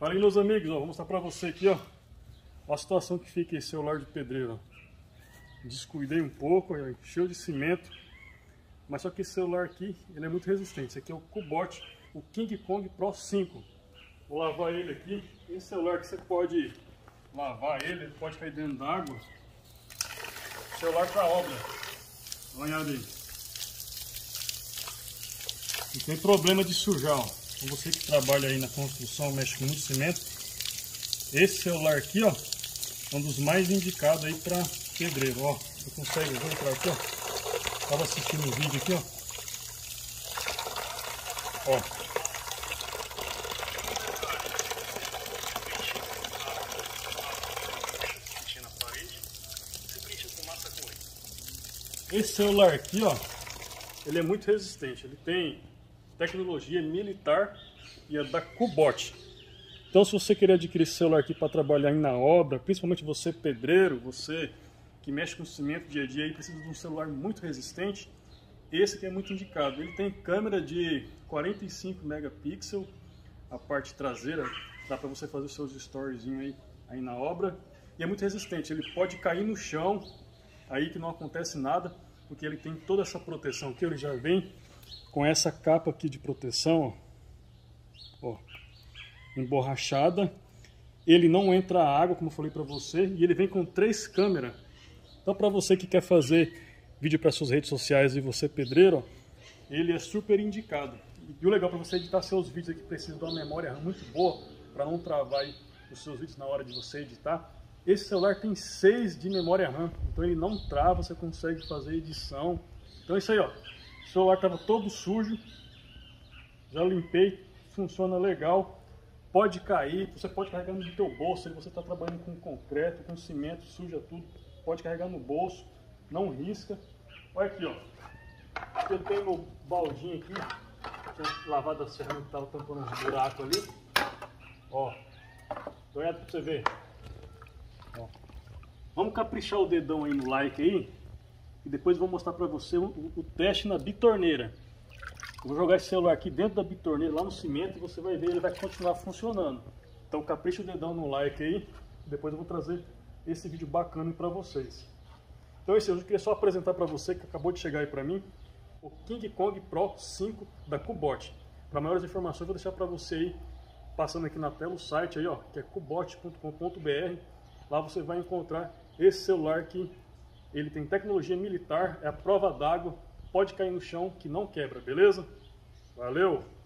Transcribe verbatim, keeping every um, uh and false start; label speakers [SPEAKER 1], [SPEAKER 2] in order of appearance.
[SPEAKER 1] Fala aí, meus amigos, ó, vou mostrar pra você aqui, ó, a situação que fica esse celular de pedreiro. Ó. Descuidei um pouco, ó, cheio de cimento, mas só que esse celular aqui, ele é muito resistente. Esse aqui é o Cubot, o King Kong Pro cinco. Vou lavar ele aqui. Esse celular que você pode lavar ele, ele pode cair dentro d'água. Celular para obra. Dá uma olhada aí. Não tem problema de sujar, ó. Você que trabalha aí na construção, mexe com muito cimento, esse celular aqui, ó, é um dos mais indicados aí para pedreiro, ó. Você consegue ver entrar aqui, ó. Tava assistindo o vídeo aqui, ó. Ó. Esse celular aqui, ó, ele é muito resistente. Ele tem tecnologia militar e é da Cubot. Então, se você querer adquirir esse celular aqui para trabalhar aí na obra, principalmente você pedreiro, você que mexe com cimento dia a dia e precisa de um celular muito resistente, esse aqui é muito indicado. Ele tem câmera de quarenta e cinco megapixels, a parte traseira, dá para você fazer os seus storyzinhos aí, aí na obra, e é muito resistente. Ele pode cair no chão, aí que não acontece nada, porque ele tem toda essa proteção aqui. Ele já vem com essa capa aqui de proteção, ó, ó, emborrachada. Ele não entra água, como eu falei para você, e ele vem com três câmeras. Então, para você que quer fazer vídeo para suas redes sociais e você pedreiro, ó, ele é super indicado. E o legal para você editar seus vídeos aqui, precisa de uma memória muito boa para não travar aí os seus vídeos na hora de você editar. Esse celular tem seis de memória RAM, então ele não trava, você consegue fazer edição. Então é isso aí, ó. O celular estava todo sujo, já limpei, funciona legal, pode cair, você pode carregar no teu bolso, se você está trabalhando com concreto, com cimento, suja tudo, pode carregar no bolso, não risca. Olha aqui, ó, eu tenho meu baldinho aqui, tinha lavado as ferramentas que estavam tampando uns buracos ali, ó, dá uma olhada pra você ver. Ó. Vamos caprichar o dedão aí no like aí, e depois eu vou mostrar pra você o, o, o teste na bitorneira. Eu vou jogar esse celular aqui dentro da bitorneira, lá no cimento, e você vai ver, ele vai continuar funcionando. Então capricha o dedão no like aí, e depois eu vou trazer esse vídeo bacana pra vocês. Então é isso, eu queria só apresentar pra você, que acabou de chegar aí pra mim, o King Kong Pro cinco da Cubot. Para maiores informações eu vou deixar pra você aí, passando aqui na tela o site aí, ó, que é cubot ponto com ponto br. Lá você vai encontrar esse celular que ele tem tecnologia militar, é a prova d'água, pode cair no chão que não quebra, beleza? Valeu!